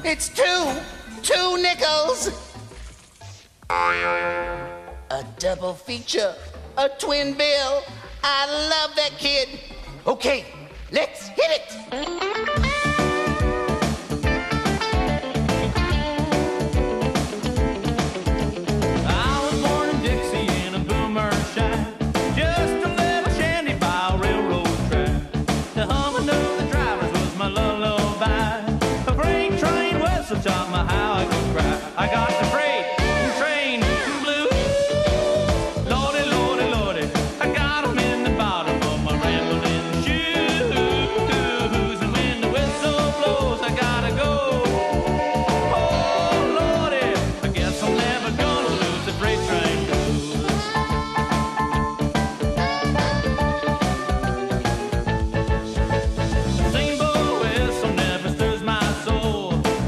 It's two nickels. A double feature, a twin bill. I love that kid. Okay, let's hit it. Taught me how I could cry. I got the freight train blues. Lordy, lordy, lordy, I got 'em in the bottom of my rambling shoes. And when the whistle blows, I gotta go. Oh, lordy, I guess I'm never gonna lose the freight train blues. Steamboat whistle never stirs my soul.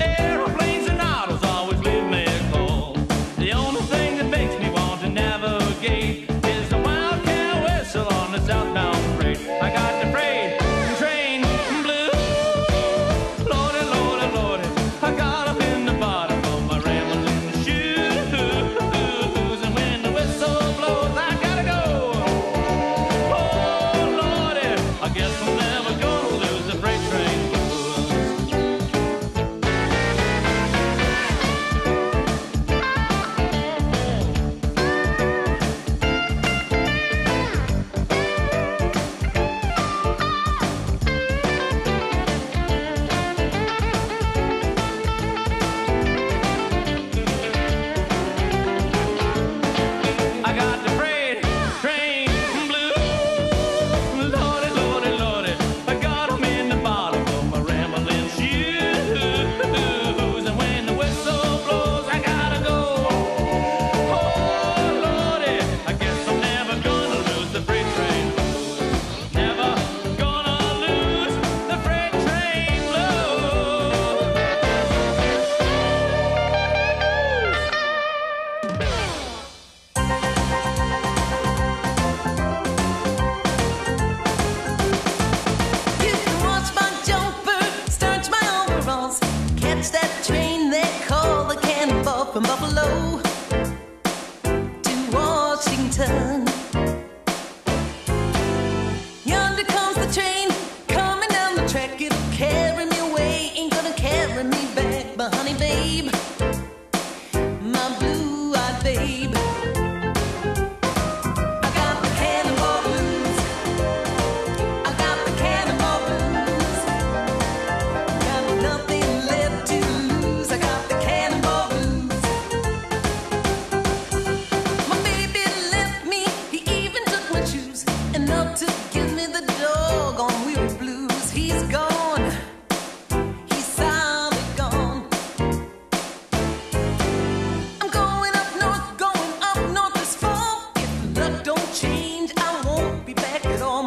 Southbound freight. I got the freight train blues. Lordy, lordy, lordy, I got 'em in the bottom of my rambling shoes. And when the whistle blows, I gotta go. Oh, lordy, I guess I'm never gonna lose the freight train blues. From Buffalo to Washington. Yonder comes the train coming down the track. It'll carry me away, ain't gonna carry me back. But honey, babe, my blue-eyed babe, I got the cannonball blues. I got the cannonball blues. Got nothing left to lose. I got the cannonball blues. To give me the doggone weary blues. He's gone, he's solid gone. I'm going up north this fall. If luck don't change, I won't be back at all.